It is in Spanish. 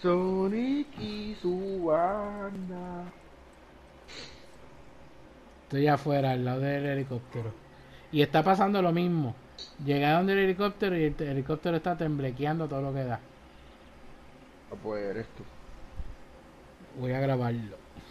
Sonic y su banda. Estoy afuera, al lado del helicóptero. Y está pasando lo mismo. Llegaron del helicóptero y el helicóptero está temblequeando todo lo que da. Ah, pues eres tú. Voy a grabarlo.